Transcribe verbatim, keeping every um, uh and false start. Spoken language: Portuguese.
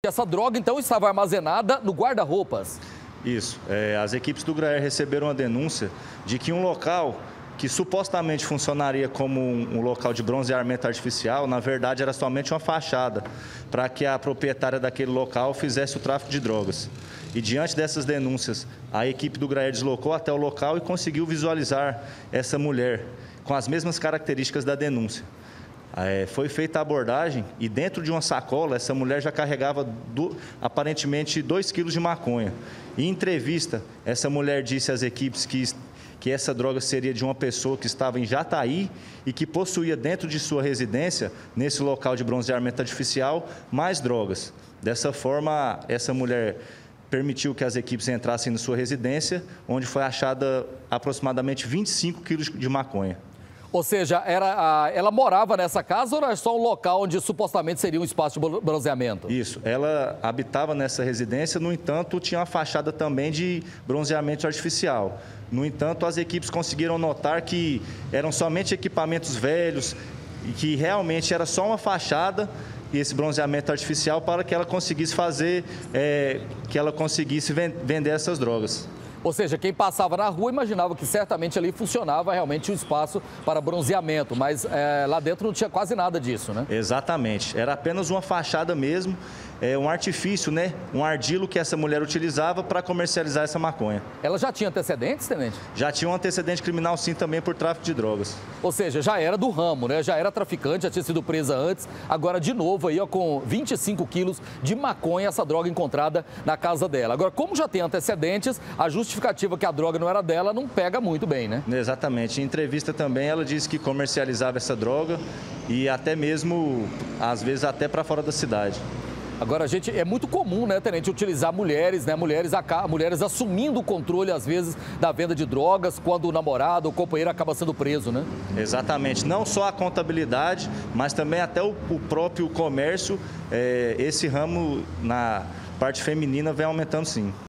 Essa droga, então, estava armazenada no guarda-roupas. Isso. É, as equipes do GRAER receberam uma denúncia de que um local que supostamente funcionaria como um, um local de bronzeamento artificial, na verdade era somente uma fachada para que a proprietária daquele local fizesse o tráfico de drogas. E diante dessas denúncias, a equipe do GRAER deslocou até o local e conseguiu visualizar essa mulher com as mesmas características da denúncia. É, foi feita a abordagem e dentro de uma sacola, essa mulher já carregava do, aparentemente dois quilos de maconha. Em entrevista, essa mulher disse às equipes que, que essa droga seria de uma pessoa que estava em Jataí e que possuía dentro de sua residência, nesse local de bronzeamento artificial, mais drogas. Dessa forma, essa mulher permitiu que as equipes entrassem na sua residência, onde foi achada aproximadamente vinte e cinco quilos de maconha. Ou seja, era a, ela morava nessa casa ou era só um local onde supostamente seria um espaço de bronzeamento? Isso, ela habitava nessa residência, no entanto, tinha uma fachada também de bronzeamento artificial. No entanto, as equipes conseguiram notar que eram somente equipamentos velhos e que realmente era só uma fachada e esse bronzeamento artificial para que ela conseguisse fazer, é, que ela conseguisse vender essas drogas. Ou seja, quem passava na rua imaginava que certamente ali funcionava realmente um espaço para bronzeamento, mas é, lá dentro não tinha quase nada disso, né? Exatamente. Era apenas uma fachada mesmo, é, um artifício, né? Um ardilo que essa mulher utilizava para comercializar essa maconha. Ela já tinha antecedentes, tenente? Já tinha um antecedente criminal, sim, também por tráfico de drogas. Ou seja, já era do ramo, né? Já era traficante, já tinha sido presa antes. Agora, de novo, aí, ó, com vinte e cinco quilos de maconha, essa droga encontrada na casa dela. Agora, como já tem antecedentes, a justificativa que a droga não era dela não pega muito bem, né? Exatamente. Em entrevista também, ela disse que comercializava essa droga e até mesmo, às vezes, até para fora da cidade. Agora, gente, é muito comum, né, tenente, utilizar mulheres, né, mulheres, mulheres assumindo o controle, às vezes, da venda de drogas, quando o namorado ou o companheiro acaba sendo preso, né? Exatamente. Não só a contabilidade, mas também até o, o próprio comércio, é, esse ramo na parte feminina vem aumentando, sim.